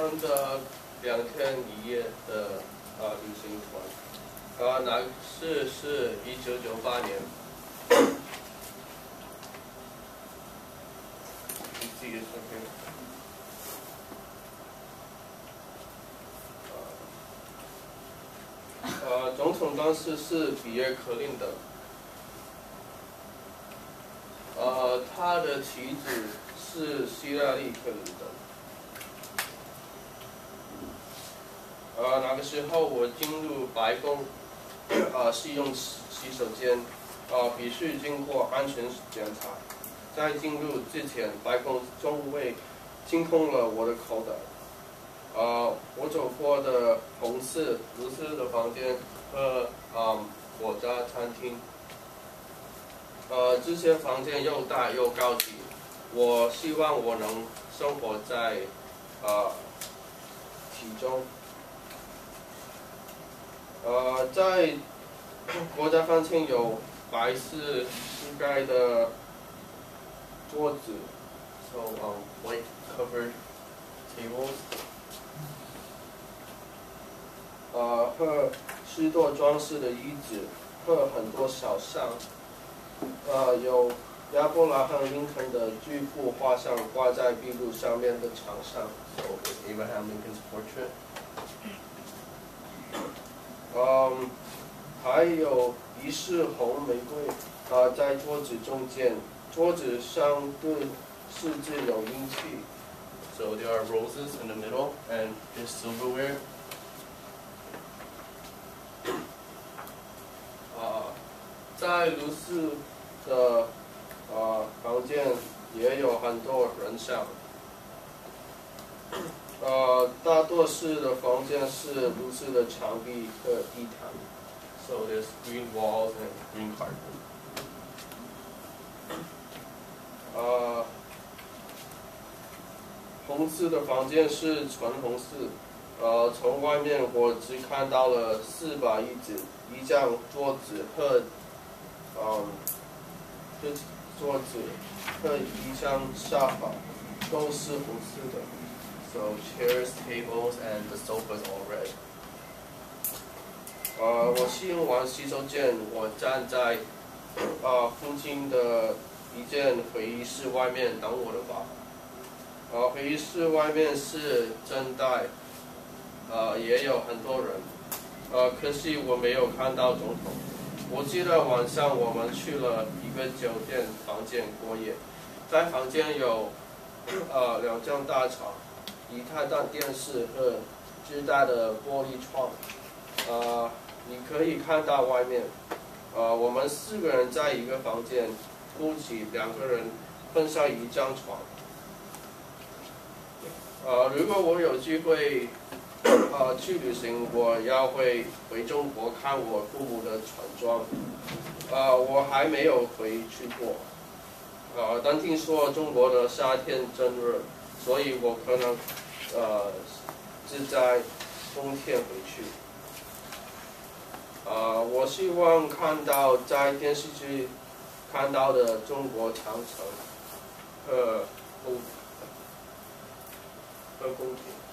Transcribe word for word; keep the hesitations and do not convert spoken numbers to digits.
参加两天一夜的啊旅行团，啊，那是是一九九八年。你自己说可以。呃，总统当时是比尔·克林顿。呃，他的妻子是希拉里·克林顿。呃，那个时候我进入白宫，啊、呃，是用洗手间，啊、呃，必须经过安全检查。在进入之前，白宫中尉清空了我的口袋。呃，我走过的红色、绿色的房间和啊、嗯、国家餐厅。呃，这些房间又大又高级，我希望我能生活在呃其中。呃，在国家饭厅有白色覆盖的桌子 ，so um white covered tables， 呃和许多装饰的椅子和很多小箱。呃，有亚伯拉罕·林肯的巨幅画像挂在壁炉上面的墙上。So it's Abraham Lincoln's portrait. 嗯，还有一束红玫瑰，啊、呃，在桌子中间，桌子上的设置有银器。So there are roses in the middle and there's silverware. 啊、呃，在卢斯的呃房间也有很多人像。呃，大多数的房间是卢斯的墙壁和地毯。So there's green walls and green carpet. 呃，红色的房间是纯红色。呃，从外面我只看到了四把椅子、一张桌子和嗯。这桌子和一张沙发都是红色的。So chairs, tables, and the sofas all red. 呃，我使用完洗手间，我站在啊、呃、附近的一间会议室外面等我的吧。呃，会议室外面是正待，呃，也有很多人。呃，可惜我没有看到总统。我记得晚上我们去了一个酒店房间过夜，在房间有呃两张大床、一台大电视和巨大的玻璃窗，呃，你可以看到外面。呃，我们四个人在一个房间，夫妻两个人分享一张床。呃，如果我有机会。呃，去旅行，我要会回中国看我父母的村庄。呃，我还没有回去过。呃，但听说中国的夏天真热，所以我可能呃是在冬天回去。呃，我希望看到在电视剧看到的中国长城和宫和宫廷。